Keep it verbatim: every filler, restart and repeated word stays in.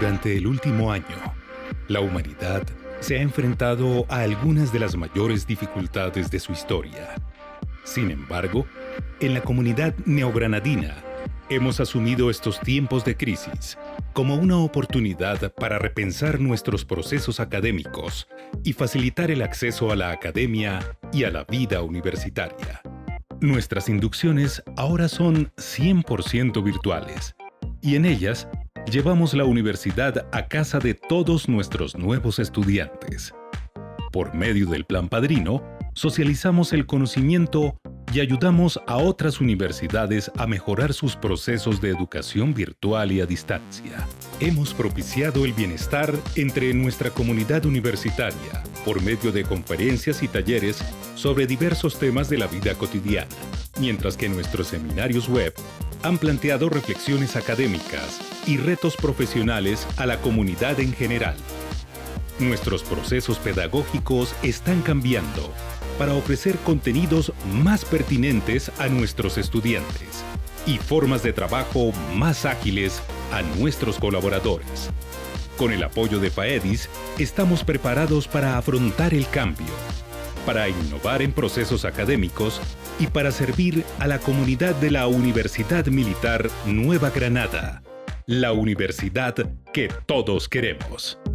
Durante el último año, la humanidad se ha enfrentado a algunas de las mayores dificultades de su historia. Sin embargo, en la comunidad neogranadina hemos asumido estos tiempos de crisis como una oportunidad para repensar nuestros procesos académicos y facilitar el acceso a la academia y a la vida universitaria. Nuestras inducciones ahora son cien por ciento virtuales y en ellas llevamos la universidad a casa de todos nuestros nuevos estudiantes. Por medio del Plan Padrino, socializamos el conocimiento y ayudamos a otras universidades a mejorar sus procesos de educación virtual y a distancia. Hemos propiciado el bienestar entre nuestra comunidad universitaria por medio de conferencias y talleres sobre diversos temas de la vida cotidiana, mientras que nuestros seminarios web han planteado reflexiones académicas y retos profesionales a la comunidad en general. Nuestros procesos pedagógicos están cambiando para ofrecer contenidos más pertinentes a nuestros estudiantes y formas de trabajo más ágiles a nuestros colaboradores. Con el apoyo de FAEDIS, estamos preparados para afrontar el cambio, para innovar en procesos académicos y para servir a la comunidad de la Universidad Militar Nueva Granada, la universidad que todos queremos.